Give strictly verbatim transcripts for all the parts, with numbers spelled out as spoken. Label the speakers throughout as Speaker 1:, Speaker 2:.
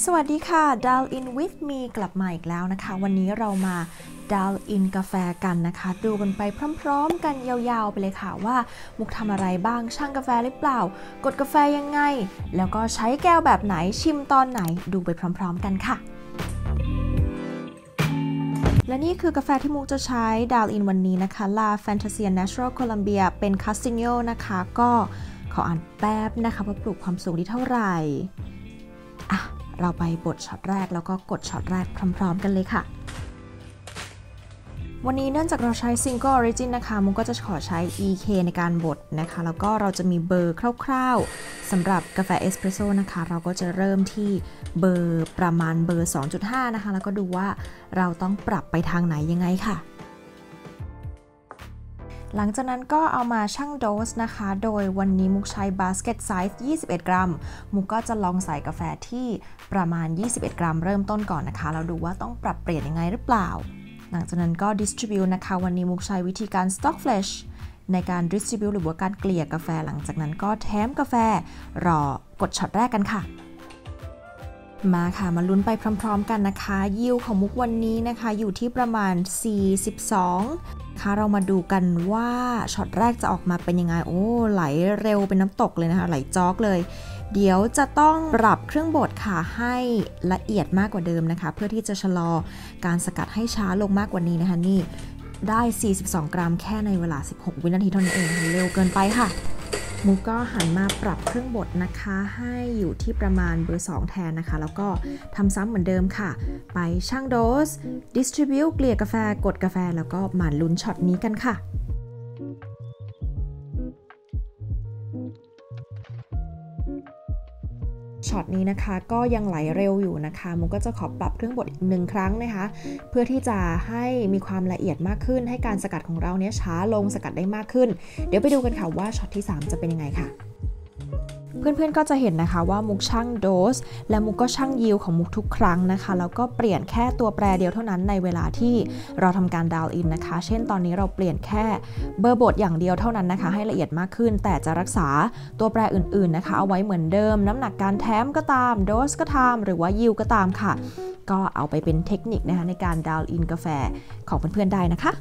Speaker 1: สวัสดีค่ะ Dial in with me กลับมาอีกแล้วนะคะวันนี้เรามา Dial in กาแฟกันนะคะดูกันไปพร้อมๆกันยาวๆไปเลยค่ะว่ามุกทำอะไรบ้างชั่งกาแฟหรือเปล่ากดกาแฟยังไงแล้วก็ใช้แก้วแบบไหนชิมตอนไหนดูไปพร้อมๆกันค่ะและนี่คือกาแฟที่มุกจะใช้ Dial in วันนี้นะคะ La Fantasia Natural Colombia เป็น Castino นะคะก็ขออ่านแป๊บนะคะว่าปลูกความสูงที่เท่าไหร่อ่ะเราไปบดช็อตแรกแล้วก็กดช็อตแรกพร้อมๆกันเลยค่ะวันนี้เนื่องจากเราใช้ Single Origin นะคะมุกก็จะขอใช้ อี เค ในการบดนะคะแล้วก็เราจะมีเบอร์คร่าวๆสำหรับกาแฟเอสเปรสโซ่นะคะเราก็จะเริ่มที่เบอร์ประมาณเบอร์ สองจุดห้า นะคะแล้วก็ดูว่าเราต้องปรับไปทางไหนยังไงค่ะหลังจากนั้นก็เอามาชั่งโดสนะคะโดยวันนี้มุกใช้บาสเกตไซส์ยี่สิบเอ็ดกรัมมุกก็จะลองใส่กาแฟที่ประมาณยี่สิบเอ็ดกรัมเริ่มต้นก่อนนะคะแล้วดูว่าต้องปรับเปลี่ยนยังไงหรือเปล่าหลังจากนั้นก็ distribute นะคะวันนี้มุกใช้วิธีการ stock flash ในการ distribute หรือว่าการเกลี่ยกาแฟหลังจากนั้นก็แถมกาแฟรอกดช็อตแรกกันค่ะมาค่ะมาลุ้นไปพร้อมๆกันนะคะยิวของมุกวันนี้นะคะอยู่ที่ประมาณสี่สิบสองค่ะเรามาดูกันว่าช็อตแรกจะออกมาเป็นยังไงโอ้ไหลเร็วเป็นน้ำตกเลยนะคะไหลจ๊อกเลยเดี๋ยวจะต้องปรับเครื่องบดค่ะให้ละเอียดมากกว่าเดิมนะคะเพื่อที่จะชะลอการสกัดให้ช้าลงมากกว่านี้นะคะนี่ได้สี่สิบสองกรัมแค่ในเวลาสิบหกวินาทีเท่านั้นเองเร็วเกินไปค่ะมุกก็หันมาปรับเครื่องบดนะคะให้อยู่ที่ประมาณเบอร์สองแทนนะคะแล้วก็ทำซ้ำเหมือนเดิมค่ะไปชั่งโดส distribute เกลี่ยกาแฟกดกาแฟแล้วก็มาลุ้นช็อตนี้กันค่ะช็อตนี้นะคะก็ยังไหลเร็วอยู่นะคะมุกก็จะขอปรับเครื่องบดอีกหนึ่งครั้งนะคะเพื่อที่จะให้มีความละเอียดมากขึ้นให้การสกัดของเราเนี้ยช้าลงสกัดได้มากขึ้นเดี๋ยวไปดูกันค่ะว่าช็อตที่สามจะเป็นยังไงค่ะเพื่อนๆก็จะเห็นนะคะว่ามุกชั่งโดสและมุกก็ชั่งยิวของมุกทุกครั้งนะคะแล้วก็เปลี่ยนแค่ตัวแปรเดียวเท่านั้นในเวลาที่เราทำการดาวน์อินนะคะเช่นตอนนี้เราเปลี่ยนแค่เบอร์บดอย่างเดียวเท่านั้นนะคะให้ละเอียดมากขึ้นแต่จะรักษาตัวแปรอื่นๆนะคะเอาไว้เหมือนเดิมน้ำหนักการแถมก็ตามโดสก็ตามหรือว่ายิวก็ตามค่ะก็เอาไปเป็นเทคนิคนะคะในการดาวน์อินกาแฟของเพื่อนๆได้นะคะ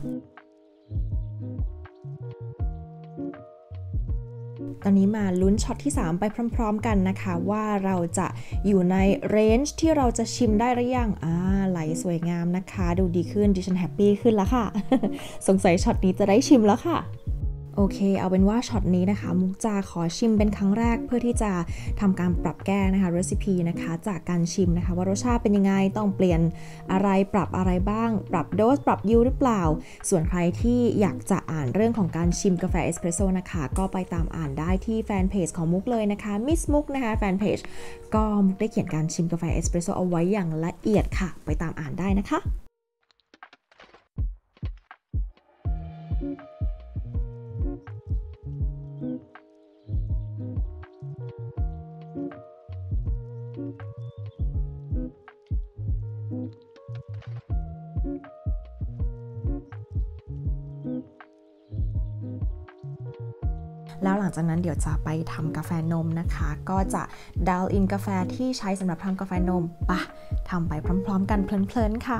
Speaker 1: ตอนนี้มาลุ้นช็อตที่สามไปพร้อมๆกันนะคะว่าเราจะอยู่ในเรนจ์ที่เราจะชิมได้หรือยังอ่าไหลสวยงามนะคะดูดีขึ้นดิฉันแฮปปี้ขึ้นแล้วค่ะ สงสัยช็อตนี้จะได้ชิมแล้วค่ะโอเคเอาเป็นว่าช็อตนี้นะคะมุกจะขอชิมเป็นครั้งแรกเพื่อที่จะทำการปรับแก้นะคะเรซิปีนะคะจากการชิมนะคะว่ารสชาติเป็นยังไงต้องเปลี่ยนอะไรปรับอะไรบ้างปรับโดสปรับยิวหรือเปล่าส่วนใครที่อยากจะอ่านเรื่องของการชิมกาแฟเอสเปรสโซ่นะคะก็ไปตามอ่านได้ที่แฟนเพจของมุกเลยนะคะมิสมุกนะคะแฟนเพจก็มุกได้เขียนการชิมกาแฟเอสเปรสโซ่เอาไว้อย่างละเอียดค่ะไปตามอ่านได้นะคะแล้วหลังจากนั้นเดี๋ยวจะไปทำกาแฟนมนะคะก็จะดาวน์อินกาแฟที่ใช้สำหรับทำกาแฟนมปะทำไปพร้อมๆกันเพลินๆค่ะ